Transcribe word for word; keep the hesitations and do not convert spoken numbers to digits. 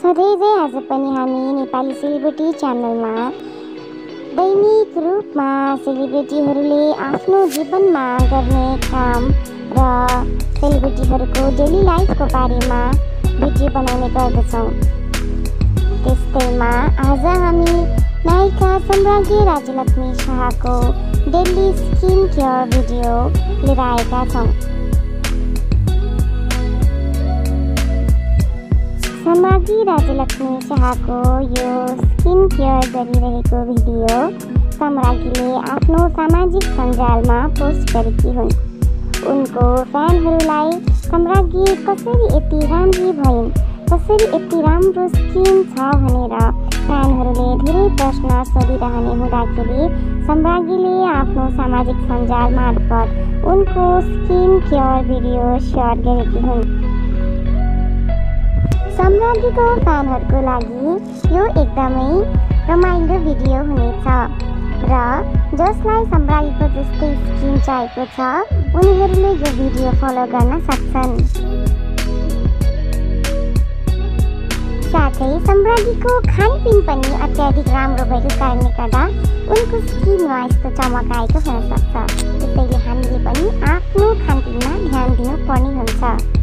सधैँझै आज पनि हामी नेपाली सेलिब्रिटी च्यानलमा दैनिक रूपमा सेलिब्रिटीहरूले आफ्नो जीवनमा गर्ने काम र सेलिब्रिटीहरूको डेली लाइफको बारेमा भिडियो बनाउने गर्दछौँ। त्यस्तैमा आज हामी नायिका सम्राज्ञी राज्यलक्ष्मी शाहको डेली स्किन केयर भिडियो लिएर आएका छौँ। सम्राज्ञी राज्यलक्ष्मी शाहको यो स्किन केयर गरिरहेको भिडियो सम्राज्ञीले आफ्नो सामाजिक सञ्जालमा पोस्ट गरेकी हुन्। उनको फ्यानहरूलाई सम्राज्ञी कसरी यति राम्री भइन्, कसरी यति राम्रो स्किन छ भनेर फ्यानहरूले धेरै प्रश्न सोधिरहने हुँदाखेरि सम्राज्ञीले आफ्नो सामाजिक सञ्जाल मार्फत उनको स्किन केयर भिडियो सेयर गरेकी हुन्। सम्राज्ञीको फ्यानहरूको लागि यो एकदमै रमाइलो भिडियो हुनेछ र जसलाई सम्राज्ञीको जस्तै स्किन चाहिएको छ उनीहरूले यो भिडियो फलो गर्न सक्छन्। साथै सम्राज्ञीको खानपिन पनि अत्याधिक राम्रो भएको कारणले गर्दा उनको स्किनमा यस्तो चमक आएको हुन सक्छ। त्यसैले हामीले पनि आफ्नो खानपिनमा ध्यान दिनुपर्ने हुन्छ।